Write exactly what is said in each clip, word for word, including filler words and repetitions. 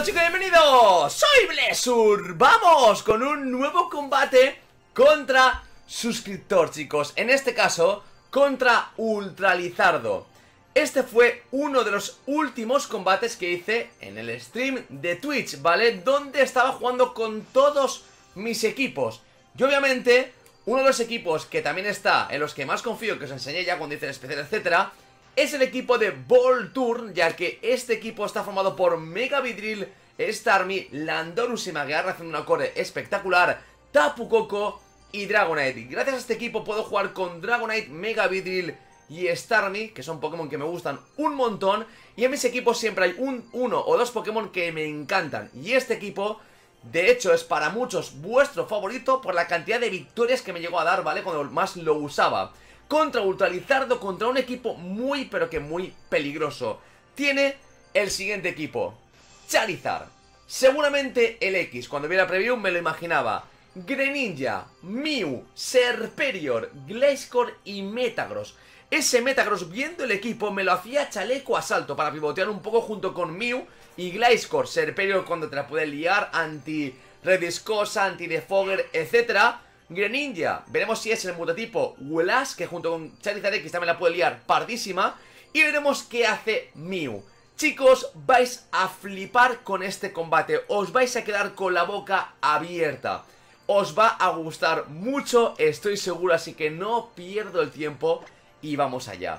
chicos, bienvenidos. Soy Blessur. Vamos con un nuevo combate contra suscriptor, chicos. En este caso, contra Ultra Lizardo. Este fue uno de los últimos combates que hice en el stream de Twitch, ¿vale? Donde estaba jugando con todos mis equipos. Y obviamente, uno de los equipos que también está, en los que más confío, que os enseñé ya cuando hice el especial, etcétera, es el equipo de Volturn, ya que este equipo está formado por Mega Vidril, Starmie, Landorus y Magearna haciendo una core espectacular, Tapu Koko y Dragonite. Y gracias a este equipo puedo jugar con Dragonite, Mega Vidril y Starmie, que son Pokémon que me gustan un montón. Y en mis equipos siempre hay un, uno o dos Pokémon que me encantan. Y este equipo, de hecho, es para muchos vuestro favorito por la cantidad de victorias que me llegó a dar, ¿vale? Cuando más lo usaba. Contra Ultra Lizardo, contra un equipo muy, pero que muy peligroso. Tiene el siguiente equipo: Charizard, seguramente el X, cuando vi la preview me lo imaginaba. Greninja, Mew, Serperior, Gliscor y Metagross. Ese Metagross, viendo el equipo, me lo hacía chaleco a salto para pivotear un poco junto con Mew y Gliscor. Serperior cuando te la puede liar, anti-Rediscosa, anti-Defogger, etcétera. Greninja, veremos si es el mutatipo Whelas, que junto con Charizard X también la puede liar pardísima. Y veremos qué hace Mew. Chicos, vais a flipar con este combate. Os vais a quedar con la boca abierta. Os va a gustar mucho, estoy seguro, así que no pierdo el tiempo y vamos allá.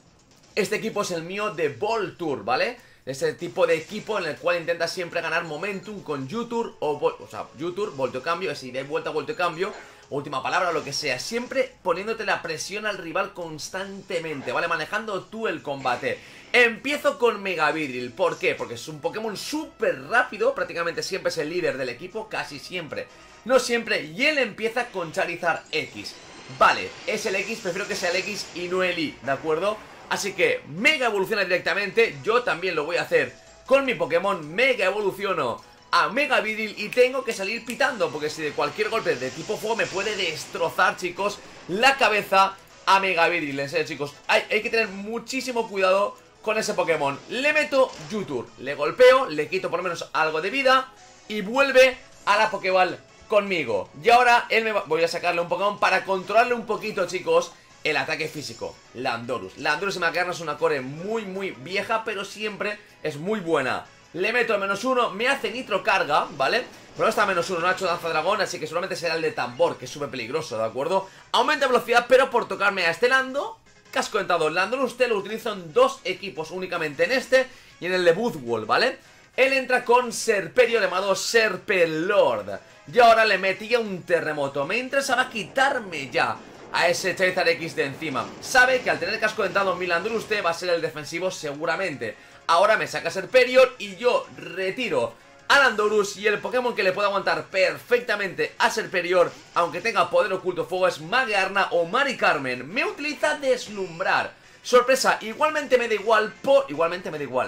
Este equipo es el mío de Volturn, ¿vale? Es el tipo de equipo en el cual intenta siempre ganar momentum con YouTube o, o sea, YouTube, volteo cambio, es ida y vuelta, volteo cambio, última palabra, lo que sea. Siempre poniéndote la presión al rival constantemente, ¿vale? Manejando tú el combate. Empiezo con Mega Vidril. ¿Por qué? Porque es un Pokémon súper rápido, prácticamente siempre es el líder del equipo, casi siempre. No siempre, y él empieza con Charizard X. Vale, es el X, prefiero que sea el X y no el Y, ¿de acuerdo? Así que Mega evoluciona directamente. Yo también lo voy a hacer con mi Pokémon. Mega evoluciono a Mega Vidril y tengo que salir pitando, porque si de cualquier golpe de tipo fuego me puede destrozar, chicos, la cabeza a Mega Vidril. En serio, chicos, hay, hay que tener muchísimo cuidado con ese Pokémon. Le meto YouTube, le golpeo, le quito por lo menos algo de vida y vuelve a la Pokéball conmigo. Y ahora él me va... voy a sacarle un Pokémon para controlarle un poquito, chicos, el ataque físico. Landorus. Landorus y Magearna es una core muy, muy vieja, pero siempre es muy buena. Le meto a menos uno, me hace nitro carga, ¿vale? Pero está a menos uno, no ha hecho danza dragón, así que solamente será el de tambor, que es súper peligroso, ¿de acuerdo? Aumenta velocidad, pero por tocarme a este Lando, casco dentado. Landorus usted lo utilizo en dos equipos únicamente, en este y en el de Woodwall, ¿vale? Él entra con Serperior llamado Serpelord. Y ahora le metía un terremoto. Me interesaba quitarme ya a ese Charizard X de encima. Sabe que al tener casco dentado mi Landorus usted va a ser el defensivo seguramente. Ahora me saca Serperior y yo retiro a Landorus. Y el Pokémon que le puede aguantar perfectamente a Serperior, aunque tenga poder oculto fuego, es Magearna o Mari Carmen. Me utiliza Deslumbrar. Sorpresa, igualmente me da igual por... Igualmente me da igual.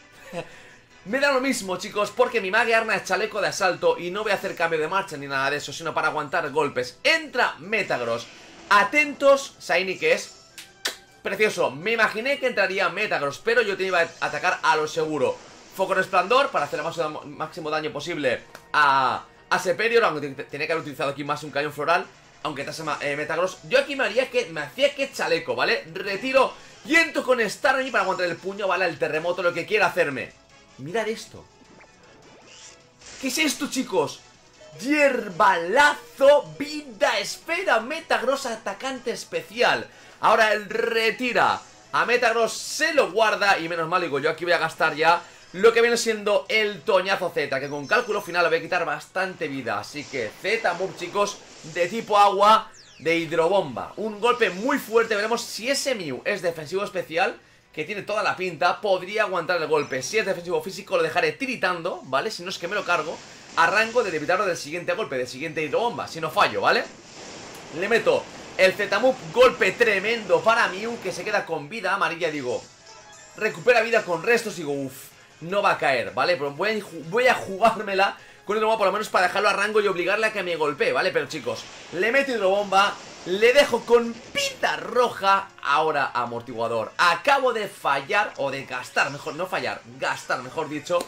Me da lo mismo, chicos, porque mi Magearna es chaleco de asalto y no voy a hacer cambio de marcha ni nada de eso, sino para aguantar golpes. Entra Metagross. Atentos, Shiny, que es precioso. Me imaginé que entraría Metagross, pero yo te iba a atacar a lo seguro. Foco Resplandor para hacer el máximo daño posible a, a Serperior, aunque tenía que haber utilizado aquí más un cañón floral, aunque te hace eh, Metagross. Yo aquí me haría que me hacía que chaleco, ¿vale? Retiro y entro con Starmie para aguantar el puño, ¿vale? El terremoto, lo que quiera hacerme. Mirad esto. ¿Qué es esto, chicos? Hierbalazo, vida, esfera, Metagross, atacante especial. Ahora él retira a Metagross, se lo guarda. Y menos mal, digo, yo aquí voy a gastar ya lo que viene siendo el Toñazo Z, que con cálculo final le voy a quitar bastante vida. Así que Z-Move, chicos, de tipo agua, de hidrobomba. Un golpe muy fuerte, veremos si ese Mew es defensivo especial, que tiene toda la pinta, podría aguantar el golpe. Si es defensivo físico lo dejaré tiritando, ¿vale? Si no es que me lo cargo a rango de evitarlo del siguiente golpe, del siguiente hidrobomba, si no fallo, ¿vale? Le meto el Z-Move, golpe tremendo para Mew, que se queda con vida amarilla, digo, recupera vida con restos, digo, uff, no va a caer, ¿vale? Pero voy a, voy a jugármela con hidrobomba por lo menos para dejarlo a rango y obligarle a que me golpee, ¿vale? Pero chicos, le meto hidrobomba, le dejo con pinta roja. Ahora amortiguador. Acabo de fallar, o de gastar, mejor, no fallar, gastar, mejor dicho,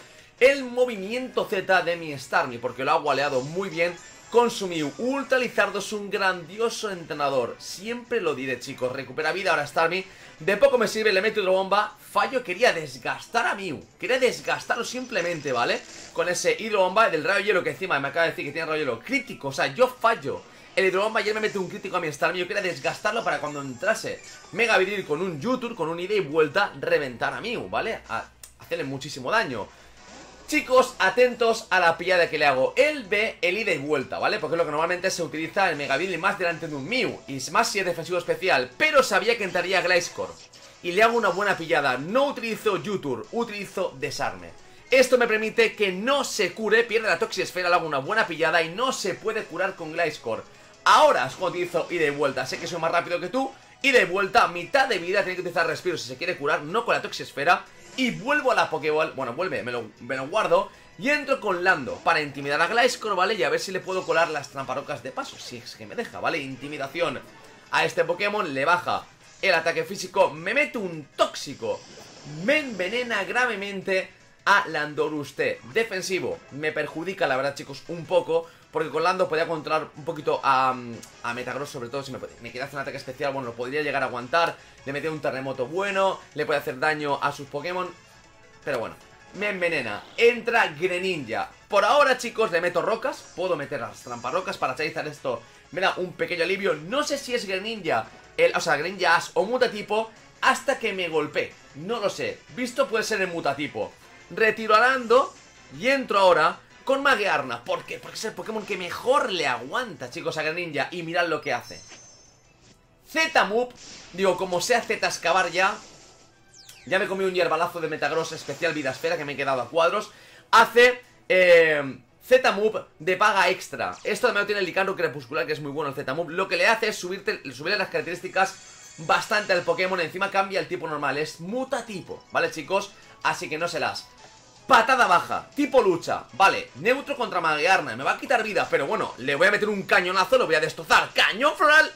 el movimiento Z de mi Starmie, porque lo ha gualeado muy bien con su Mew. Ultra Lizardo es un grandioso entrenador, siempre lo diré, chicos. Recupera vida ahora Starmie, de poco me sirve, le meto hidrobomba. Fallo, quería desgastar a Mew, quería desgastarlo simplemente, ¿vale? Con ese hidrobomba del rayo hielo, que encima me acaba de decir que tiene rayo hielo crítico, o sea, yo fallo el hidrobomba y él me mete un crítico a mi Starmie. Yo quería desgastarlo para cuando entrase Mega Vidril con un YouTube, con un ida y vuelta, reventar a Mew, ¿vale? A hacerle muchísimo daño. Chicos, atentos a la pillada que le hago. Él ve el ida y vuelta, ¿vale? Porque es lo que normalmente se utiliza en Mega Vidril más delante de un Mew, y más si es defensivo especial. Pero sabía que entraría Gliscor y le hago una buena pillada. No utilizo YouTube, utilizo Desarme. Esto me permite que no se cure, pierde la Toxisfera, le hago una buena pillada y no se puede curar con Gliscor. Ahora es cuando utilizo ida y vuelta. Sé que soy más rápido que tú. Ida y vuelta, mitad de vida, tiene que utilizar respiro si se quiere curar, no con la Toxisfera. Y vuelvo a la Pokéball, bueno, vuelve, me lo, me lo guardo. Y entro con Lando para intimidar a Gliscor, ¿vale? Y a ver si le puedo colar las tramparocas de paso, si es que me deja, ¿vale? Intimidación a este Pokémon, le baja el ataque físico, me mete un tóxico, me envenena gravemente a Landorus T. Defensivo, me perjudica la verdad, chicos, un poco, porque con Lando podía controlar un poquito a, a Metagross, sobre todo si me, me quiere hacer un ataque especial, bueno, lo podría llegar a aguantar. Le metía un terremoto bueno, le puede hacer daño a sus Pokémon, pero bueno, me envenena. Entra Greninja. Por ahora, chicos, le meto rocas, puedo meter las tramparrocas para Charizard. Esto me da un pequeño alivio. No sé si es Greninja, el, o sea, Greninja As o Mutatipo, hasta que me golpee, no lo sé. Visto puede ser el Mutatipo. Retiro a Lando y entro ahora con Magearna. ¿Por qué? Porque es el Pokémon que mejor le aguanta, chicos, a Greninja. Y mirad lo que hace. Z-Move, digo, como sea Z-Excavar ya. Ya me comí un hierbalazo de Metagross especial Vida Esfera, que me he quedado a cuadros. Hace eh, Z-Move de paga extra. Esto además tiene el Licandro Crepuscular, que es muy bueno el Z-Move. Lo que le hace es subirte, subirle las características bastante al Pokémon. Encima cambia el tipo normal, es Mutatipo, ¿vale, chicos? Así que no se las. Patada baja, tipo lucha, vale, neutro contra Magearna, me va a quitar vida, pero bueno, le voy a meter un cañonazo, lo voy a destrozar. Cañón floral.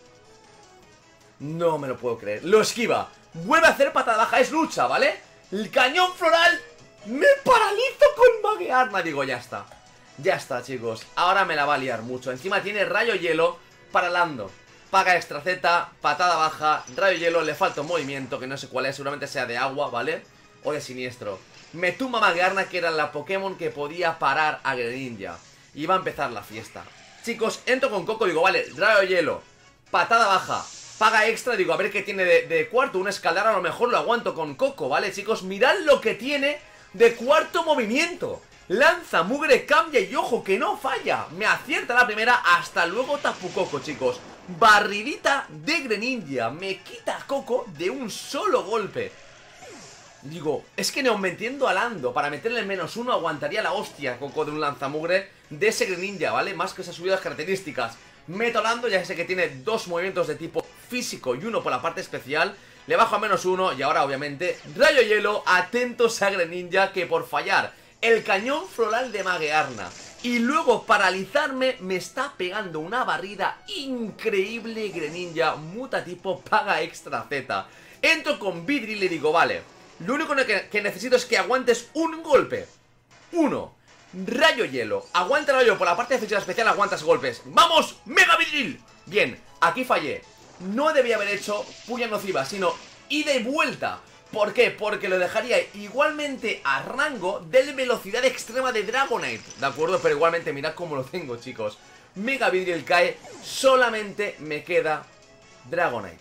No me lo puedo creer, lo esquiva. Vuelve a hacer patada baja, es lucha, ¿vale? El cañón floral me paralizo con Magearna. Digo, ya está, ya está, chicos. Ahora me la va a liar mucho. Encima tiene rayo hielo para Lando. Paga extra Z, patada baja, rayo hielo, le falta un movimiento que no sé cuál es, seguramente sea de agua, ¿vale? O de siniestro. Me tumba Magearna, que era la Pokémon que podía parar a Greninja. Y va a empezar la fiesta. Chicos, entro con Coco, digo, vale, rayo hielo, patada baja, paga extra, digo, a ver qué tiene de, de cuarto. Un escaldar a lo mejor lo aguanto con Coco, ¿vale, chicos? Mirad lo que tiene de cuarto movimiento. Lanza, mugre, cambia y ojo, que no falla. Me acierta la primera, hasta luego Tapu Koko, chicos. Barridita de Greninja, me quita a Coco de un solo golpe. Digo, es que no metiendo a Lando para meterle el menos uno aguantaría la hostia Coco de un lanzamugre de ese Greninja, ¿vale? Más que se ha subido las características. Meto a Lando, ya sé que tiene dos movimientos de tipo físico y uno por la parte especial. Le bajo a menos uno y ahora obviamente rayo hielo, atentos a Greninja, que por fallar el cañón floral de Magearna y luego paralizarme me está pegando una barrida increíble. Greninja, Mutatipo, paga extra Z. Entro con Vidril y le digo, vale, lo único que, que necesito es que aguantes un golpe. Uno. Rayo hielo. Aguanta el rayo por la parte defensiva especial, aguantas golpes. ¡Vamos! ¡Mega Vidril! Bien, aquí fallé. No debía haber hecho puya nociva, sino ida y vuelta. ¿Por qué? Porque lo dejaría igualmente a rango de velocidad extrema de Dragonite. ¿De acuerdo? Pero igualmente mirad cómo lo tengo, chicos. Mega Vidril cae. Solamente me queda Dragonite.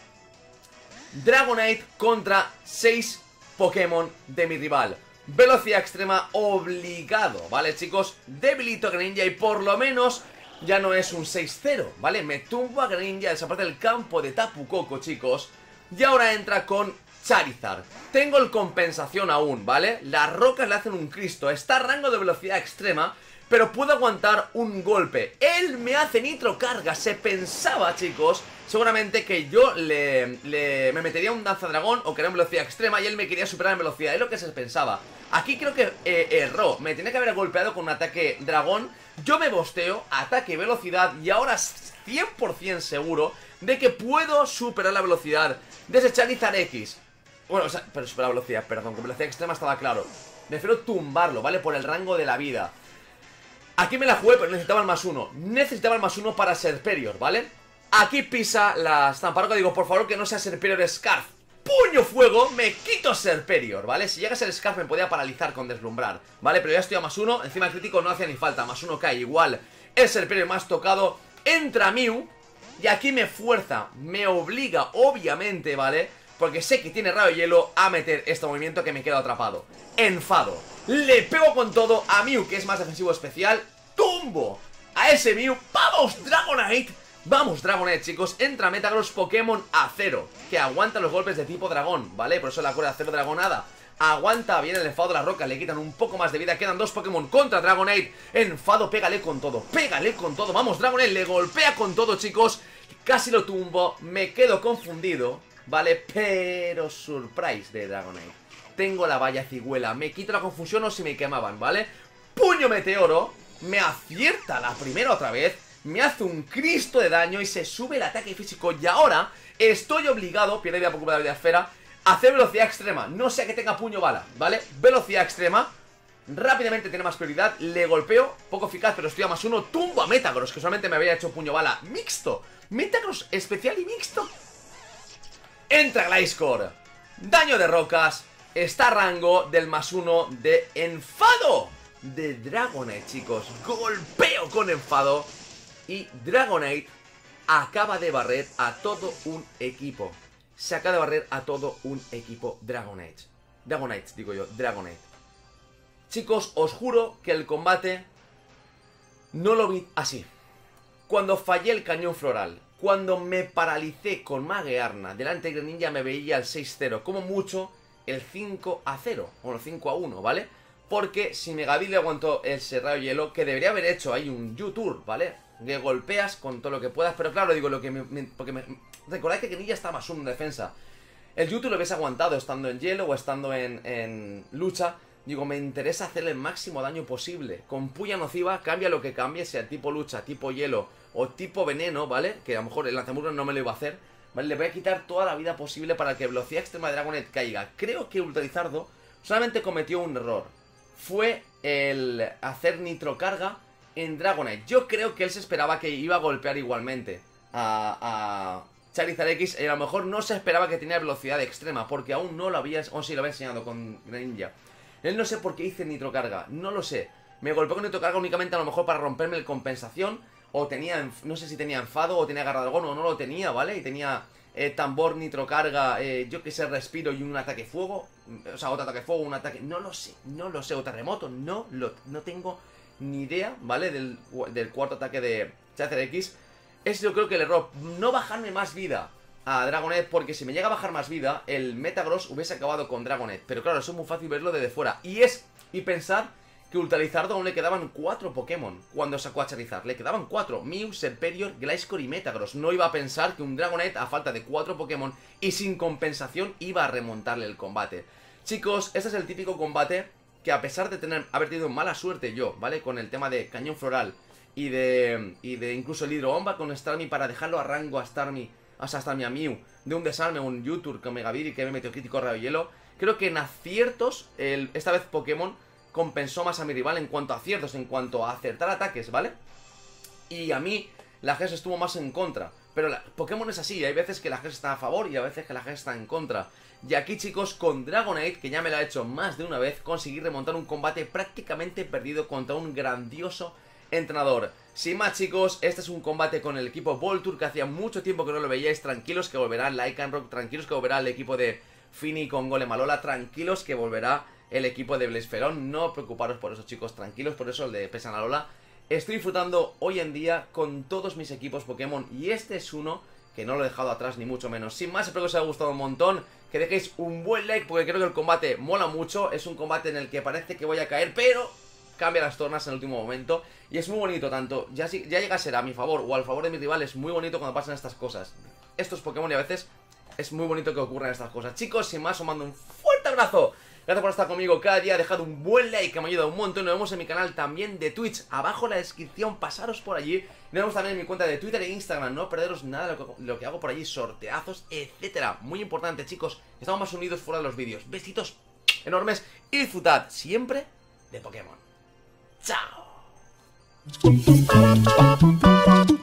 Dragonite contra seis Pokémon de mi rival. Velocidad extrema obligado, ¿vale, chicos? Debilito a Greninja y por lo menos ya no es un seis cero, ¿vale? Me tumbo a Greninja, desaparece del campo de Tapu Koko, chicos. Y ahora entra con Charizard. Tengo el compensación aún, ¿vale? Las rocas le hacen un Cristo. Está a rango de velocidad extrema, pero puedo aguantar un golpe. Él me hace nitro carga. Se pensaba, chicos, seguramente que yo le, le me metería un danza dragón o que era en velocidad extrema y él me quería superar en velocidad. Es lo que se pensaba. Aquí creo que eh, erró. Me tenía que haber golpeado con un ataque dragón. Yo me bosteo, ataque velocidad y ahora cien por cien seguro de que puedo superar la velocidad de ese Charizard X. Bueno, o sea, pero superar la velocidad, perdón, con velocidad extrema estaba claro. prefiero tumbarlo, ¿vale? Por el rango de la vida. Aquí me la jugué, pero necesitaba el más uno. Necesitaba el más uno para Serperior, ¿vale? Aquí pisa la Stamparoca. Digo, por favor, que no sea Serperior Scarf. Puño fuego, me quito Serperior, ¿vale? Si llega a ser Scarf me podía paralizar con deslumbrar, ¿vale? Pero ya estoy a más uno, encima el crítico no hacía ni falta. Más uno cae igual. El Serperior más tocado. Entra Mew. Y aquí me fuerza, me obliga, obviamente, ¿vale? Porque sé que tiene rayo hielo a meter este movimiento que me quedo atrapado. Enfado. Le pego con todo a Mew, que es más defensivo especial. Tumbo a ese Mew. ¡Vamos, Dragonite! Vamos, Dragonite, chicos. Entra Metagross Pokémon Acero, que aguanta los golpes de tipo dragón, ¿vale? Por eso la cuerda Acero Dragonada. Aguanta bien el enfado de la roca, le quitan un poco más de vida. Quedan dos Pokémon contra Dragonite. Enfado, pégale con todo, pégale con todo. Vamos, Dragonite, le golpea con todo, chicos. Casi lo tumbo, me quedo confundido, ¿vale? Pero surprise de Dragonite. Tengo la valla cigüela, me quito la confusión o si me quemaban, ¿vale? Puño meteoro, me acierta la primera otra vez. Me hace un Cristo de daño y se sube el ataque físico. Y ahora estoy obligado, pierde vida por culpa de la vida esfera, a hacer velocidad extrema. No sea que tenga puño bala, ¿vale? Velocidad extrema. Rápidamente tiene más prioridad. Le golpeo, poco eficaz, pero estoy a más uno. Tumbo a Metagross, que solamente me había hecho puño bala mixto. Metagross especial y mixto. Entra Gliscor. Daño de rocas. Está a rango del más uno de enfado de Dragonite, chicos. Golpeo con enfado. Y Dragonite acaba de barrer a todo un equipo. Se acaba de barrer a todo un equipo Dragonite. Dragonite, digo yo, Dragonite. Chicos, os juro que el combate no lo vi así. Cuando fallé el cañón floral, cuando me paralicé con Magearna delante de Greninja, me veía el seis cero, como mucho el cinco a cero, o el cinco a uno, ¿vale? Porque si Megavit le aguantó ese rayo hielo, que debería haber hecho ahí un U-Turn, ¿vale? Que golpeas con todo lo que puedas, pero claro, digo, lo que me... me porque me... Recordad que Greninja está más uno en defensa. El U-Turn lo hubiese aguantado estando en hielo o estando en, en lucha. Digo, me interesa hacerle el máximo daño posible. Con puya nociva, cambia lo que cambie, sea tipo lucha, tipo hielo o tipo veneno, ¿vale? Que a lo mejor el lanzamurro no me lo iba a hacer, ¿vale? Le voy a quitar toda la vida posible para que velocidad extrema de Dragonite caiga. Creo que Ultra Lizardo solamente cometió un error. Fue el hacer nitrocarga en Dragonite. Yo creo que él se esperaba que iba a golpear igualmente a, a Charizard X. Y a lo mejor no se esperaba que tenía velocidad extrema, porque aún no lo había, o sí lo había enseñado con Greninja. Él no sé por qué hice nitrocarga, no lo sé. Me golpeó con nitrocarga únicamente a lo mejor para romperme el compensación. O tenía, no sé si tenía enfado o tenía garra dragón o no lo tenía, ¿vale? Y tenía eh, tambor, nitrocarga, eh, yo que sé, respiro y un ataque fuego. O sea, otro ataque fuego, un ataque... No lo sé, no lo sé. O terremoto, no lo... No tengo ni idea, ¿vale? Del, del cuarto ataque de Charizard X. Es yo creo que el error, no bajarme más vida a Dragonite, porque si me llega a bajar más vida, el Metagross hubiese acabado con Dragonite. Pero claro, eso es muy fácil verlo desde fuera. Y es... Y pensad que Ultra Lizardo aún le quedaban cuatro Pokémon cuando sacó a Charizard. Le quedaban cuatro: Mew, Serperior, Gliscor y Metagross. No iba a pensar que un Dragonite, a falta de cuatro Pokémon y sin compensación, iba a remontarle el combate. Chicos, este es el típico combate que, a pesar de tener haber tenido mala suerte yo, ¿vale? Con el tema de cañón floral y de, y de incluso el hidrobomba con Starmie para dejarlo a rango a Starmie, o sea, a Starmie a Mew, de un desarme, un U-Turn con Megavit y que me metió crítico rayo hielo. Creo que en aciertos, el, esta vez Pokémon compensó más a mi rival en cuanto a aciertos, en cuanto a acertar ataques, ¿vale? Y a mí la G E S estuvo más en contra. Pero la, Pokémon es así, hay veces que la G E S está a favor y a veces que la G E S está en contra. Y aquí, chicos, con Dragonite, que ya me lo ha hecho más de una vez, conseguí remontar un combate prácticamente perdido contra un grandioso entrenador. Sin más, chicos, este es un combate con el equipo Voltur, que hacía mucho tiempo que no lo veíais. Tranquilos que volverá Lycanroc, tranquilos que volverá el equipo de Fini con Golem Alola, tranquilos que volverá el equipo de Blaceferón. No preocuparos por eso, chicos, tranquilos por eso, el de Pesan Alola. Estoy disfrutando hoy en día con todos mis equipos Pokémon y este es uno que no lo he dejado atrás ni mucho menos. Sin más, espero que os haya gustado un montón, que dejéis un buen like porque creo que el combate mola mucho. Es un combate en el que parece que voy a caer, pero cambia las tornas en el último momento y es muy bonito, tanto ya, si, ya llega a ser a mi favor o al favor de mi rival. Es muy bonito cuando pasan estas cosas, estos Pokémon, y a veces es muy bonito que ocurran estas cosas. Chicos, sin más, os mando un fuerte abrazo. Gracias por estar conmigo cada día, dejad un buen like que me ayuda un montón. Nos vemos en mi canal también de Twitch, abajo en la descripción, pasaros por allí. Nos vemos también en mi cuenta de Twitter e Instagram, no perderos nada de lo que, lo que hago por allí, sorteazos, etcétera. Muy importante, chicos, estamos más unidos fuera de los vídeos. Besitos. enormes y disfrutad siempre de Pokémon. ¡Chao!